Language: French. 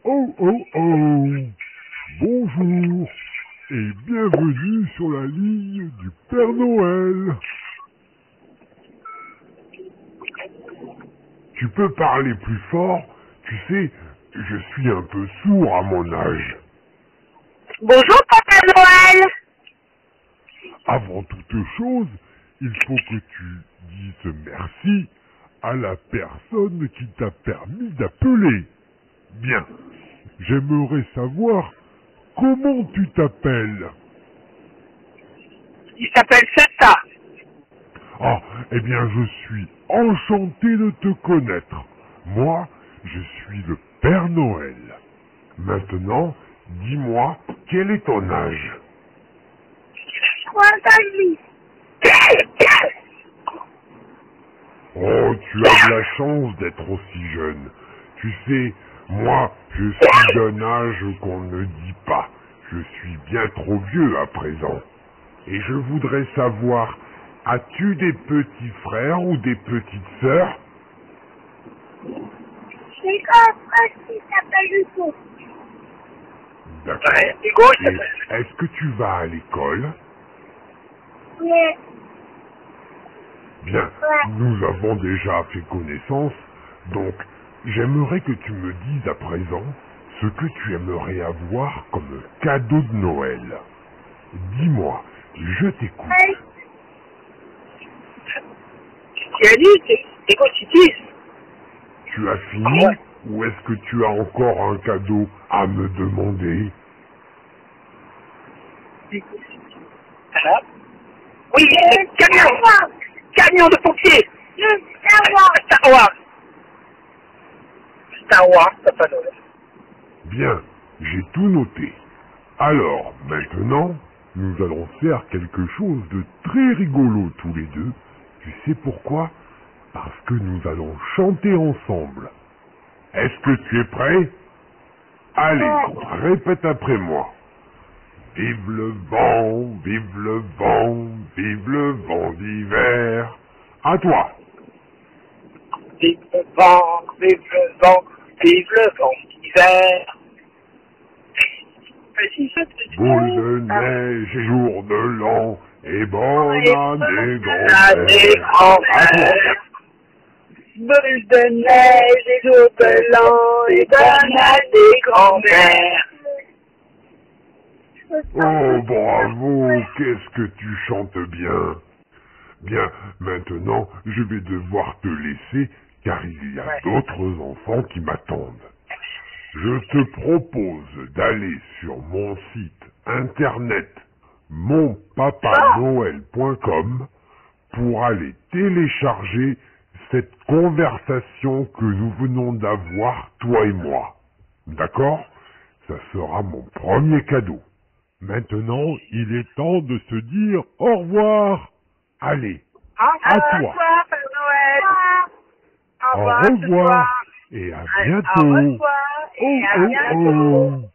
Oh oh oh. Bonjour et bienvenue sur la ligne du Père Noël. Tu peux parler plus fort? Tu sais, je suis un peu sourd à mon âge. Bonjour Papa Noël. Avant toute chose, il faut que tu dises merci à la personne qui t'a permis d'appeler. Bien, j'aimerais savoir comment tu t'appelles. Il s'appelle Santa. Ah, eh bien je suis enchanté de te connaître. Moi, je suis le Père Noël. Maintenant, dis-moi, quel est ton âge? 3 ans. Oh, tu as de la chance d'être aussi jeune. Tu sais, moi, je suis d'un âge qu'on ne dit pas. Je suis bien trop vieux à présent. Et je voudrais savoir, as-tu des petits frères ou des petites sœurs? J'ai un frère qui s'appelle Hugo. D'accord. Ouais, Hugo, il Et s'appelle. est-ce que tu vas à l'école? Ouais. Bien, nous avons déjà fait connaissance, donc j'aimerais que tu me dises à présent ce que tu aimerais avoir comme cadeau de Noël. Dis-moi, je t'écoute. Ouais. Tu as dit, écoute, tu dis. Tu as fini ou est-ce que tu as encore un cadeau à me demander? Alors? Oui, camion. Camion de pompier. Star Wars. Star Wars, Papa Noël. Bien, j'ai tout noté. Alors, maintenant, nous allons faire quelque chose de très rigolo tous les deux. Tu sais pourquoi? Parce que nous allons chanter ensemble. Est-ce que tu es prêt? Allez, répète après moi. Vive le vent, vive le vent, vive le vent d'hiver. À toi. Vive le vent, vive le vent, vive le vent d'hiver. Boule de neige et jour de l'an, et bonne année L'année grand-mère. À toi. grand-mère. Boule de neige et jour de l'an, et bonne année grand-mère. Oh, bravo, qu'est-ce que tu chantes bien. Bien, maintenant, je vais devoir te laisser, car il y a d'autres enfants qui m'attendent. Je te propose d'aller sur mon site internet monpapanoël.com pour aller télécharger cette conversation que nous venons d'avoir, toi et moi. D'accord? Ça sera mon premier cadeau. Maintenant, il est temps de se dire au revoir. Allez, à toi. Au revoir, Père Noël. Au Au revoir ce revoir soir. et à Au bientôt. revoir et à Oh, oh, bientôt. oh.